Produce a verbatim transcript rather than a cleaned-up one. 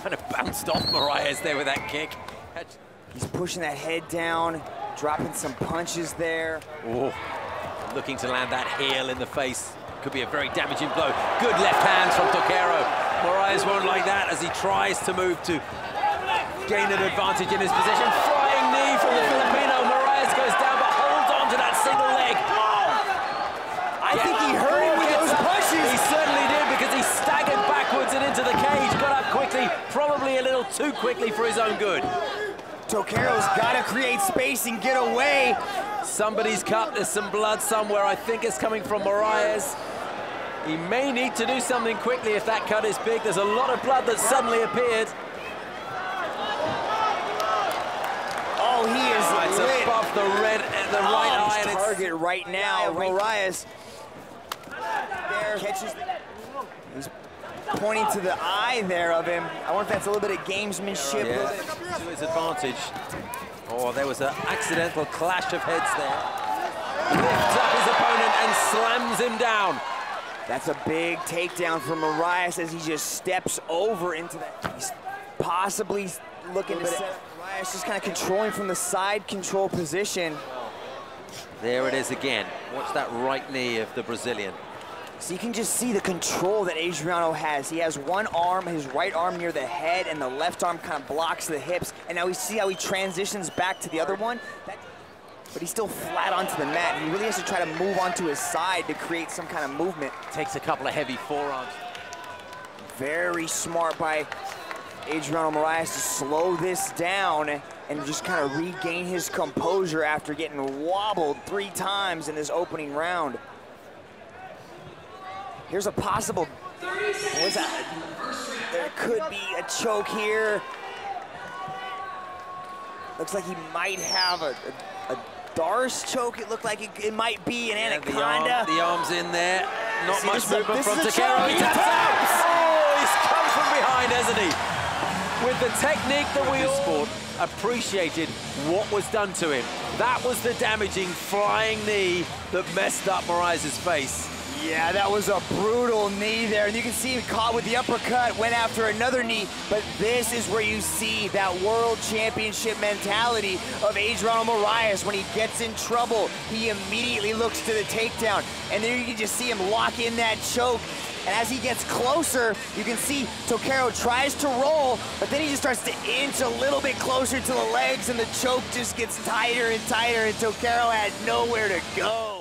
kind of bounced off Moraes there with that kick. He's pushing that head down, dropping some punches there. Oh, looking to land that heel in the face. Could be a very damaging blow. Good left hands from Toquero. Moraes won't like that as he tries to move to gain an advantage in his position. Flying knee from the Filipino. Moraes goes down but holds on to that single leg. I yeah. think he hurt him with those punches. He certainly did because he staggered backwards and into the cage. Got up quickly, probably a little too quickly for his own good. Toquero's got to create space and get away. Somebody's cut. There's some blood somewhere. I think it's coming from Moraes. He may need to do something quickly if that cut is big. There's a lot of blood that suddenly appeared. Oh, he is oh, it's lit. above the red, the oh, right eye. And target it's right now. right. Moraes there catches. He's pointing to the eye there of him. I wonder if that's a little bit of gamesmanship. Yeah, right. To his advantage. Oh, there was an accidental clash of heads there. Lifts up his opponent and slams him down. That's a big takedown for Moraes as he just steps over into that. He's possibly looking to set Moraes just kind of controlling from the side control position. There it is again. Watch that right knee of the Brazilian. So you can just see the control that Adriano has. He has one arm, his right arm near the head, and the left arm kind of blocks the hips. And now we see how he transitions back to the other one. That, but he's still flat onto the mat. He really has to try to move onto his side to create some kind of movement. Takes a couple of heavy forearms. Very smart by Adriano Moraes to slow this down and just kind of regain his composure after getting wobbled three times in this opening round. Here's a possible, what's that? There could be a choke here. Looks like he might have a, a, a Darce choke. It looked like it, it might be an yeah, anaconda. The, arm, the arm's in there. Not See, much movement a, from Toquero. He taps out. Oh, he's come from behind, hasn't he? With the technique that we all appreciated what was done to him. That was the damaging flying knee that messed up Moraes' face. Yeah, that was a brutal knee there. And you can see him caught with the uppercut, went after another knee. But this is where you see that world championship mentality of Adriano Moraes. When he gets in trouble, he immediately looks to the takedown. And there you can just see him lock in that choke. And as he gets closer, you can see Toquero tries to roll, but then he just starts to inch a little bit closer to the legs, and the choke just gets tighter and tighter, and Toquero had nowhere to go.